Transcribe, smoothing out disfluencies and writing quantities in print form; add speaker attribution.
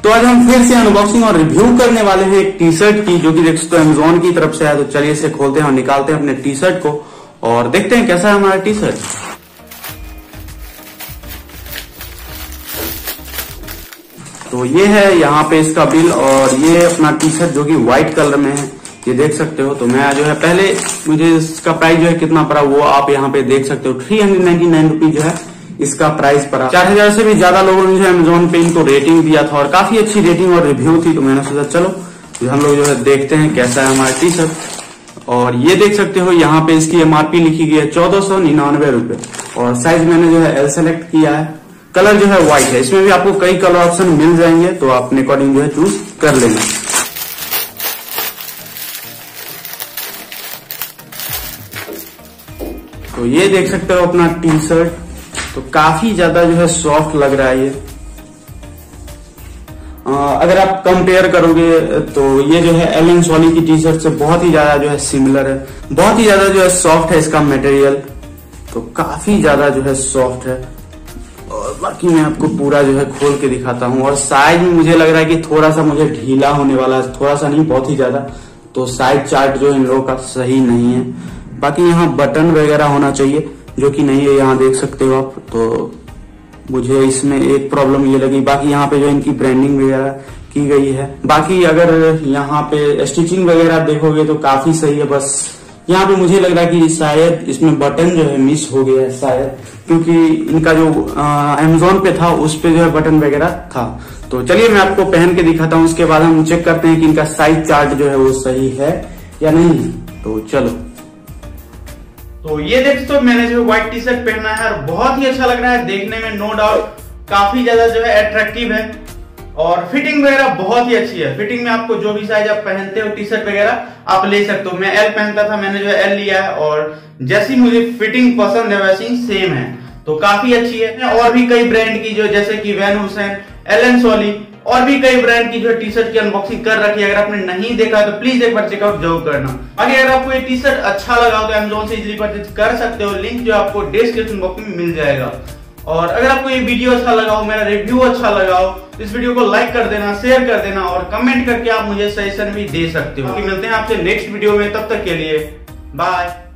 Speaker 1: तो आज हम फिर से अनबॉक्सिंग और रिव्यू करने वाले हैं एक टी शर्ट की, जो कि देख सकते हो अमेजोन की तरफ से है। तो चलिए इसे खोलते हैं और निकालते हैं अपने टी शर्ट को और देखते हैं कैसा है हमारा टी शर्ट। तो ये है यहाँ पे इसका बिल और ये अपना टी शर्ट जो कि व्हाइट कलर में है, ये देख सकते हो। तो मैं जो है पहले मुझे इसका प्राइस जो है कितना पड़ा वो आप यहाँ पे देख सकते हो। 399 रुपीज जो है इसका प्राइस पड़ा। 4000 से भी ज्यादा लोगों ने जो है अमेजोन पे इनको रेटिंग दिया था और काफी अच्छी रेटिंग और रिव्यू थी। तो मैंने सोचा चलो हम लोग जो है देखते हैं कैसा है हमारा टी शर्ट। और ये देख सकते हो यहाँ पे इसकी एमआरपी लिखी गई है 1499 रुपए और साइज मैंने जो है एल सेलेक्ट किया है। कलर जो है व्हाइट है, इसमें भी आपको कई कलर ऑप्शन मिल जाएंगे, तो आप अपने अकॉर्डिंग जो है चूज कर लेना। तो ये देख सकते हो अपना टी शर्ट, तो काफी ज्यादा जो है सॉफ्ट लग रहा है ये। अगर आप कंपेयर करोगे तो ये जो है एलन सोली की टी शर्ट से बहुत ही ज्यादा जो है सिमिलर है, बहुत ही ज्यादा जो है सॉफ्ट है इसका मटेरियल, तो काफी ज्यादा जो है सॉफ्ट है। और बाकी मैं आपको पूरा जो है खोल के दिखाता हूँ। और साइज में मुझे लग रहा है कि थोड़ा सा मुझे ढीला होने वाला है, थोड़ा सा नहीं बहुत ही ज्यादा। तो साइज चार्ट जो इन लोगों का सही नहीं है। बाकी यहाँ बटन वगैरह होना चाहिए जो कि नहीं है, यहाँ देख सकते हो आप। तो मुझे इसमें एक प्रॉब्लम ये लगी। बाकी यहाँ पे जो इनकी ब्रांडिंग वगैरह की गई है। बाकी अगर यहाँ पे स्टिचिंग वगैरह देखोगे तो काफी सही है। बस यहाँ पे मुझे लग रहा है कि शायद इसमें बटन जो है मिस हो गया है शायद, क्योंकि इनका जो अमेजोन पे था उस पे जो है बटन वगैरह था। तो चलिए मैं आपको पहन के दिखाता हूँ, उसके बाद हम चेक करते हैं कि इनका साइज चार्ट जो है वो सही है या नहीं। तो चलो।
Speaker 2: तो ये देखते हो मैंने जो व्हाइट टी शर्ट पहना है और बहुत ही अच्छा लग रहा है देखने में, नो डाउट काफी ज्यादा जो है अट्रैक्टिव है और फिटिंग वगैरह बहुत ही अच्छी है। फिटिंग में आपको जो भी साइज आप पहनते हो टी शर्ट वगैरह आप ले सकते हो। मैं एल पहनता था, मैंने जो है एल लिया है और जैसी मुझे फिटिंग पसंद है वैसी सेम है, तो काफी अच्छी है। और भी कई ब्रांड की जो जैसे कि वैन हुसैन, एलन सोली और भी कई ब्रांड की जो टी शर्ट की अनबॉक्सिंग कर रखी है। अगर आपने नहीं देखा तो प्लीज एक बार चेकआउट जरूर करना। बाकी अगर आपको ये टी शर्ट अच्छा लगा तो अमेजोन से इजीली परचेज कर सकते हो, लिंक जो आपको डिस्क्रिप्शन बॉक्स में मिल जाएगा। और अगर आपको ये वीडियो अच्छा लगा हो, मेरा रिव्यू अच्छा लगा हो, तो इस वीडियो को लाइक कर देना, शेयर कर देना और कमेंट करके आप मुझे सजेशन भी दे सकते हो। मिलते हैं आपसे नेक्स्ट वीडियो में, तब तक के लिए बाय।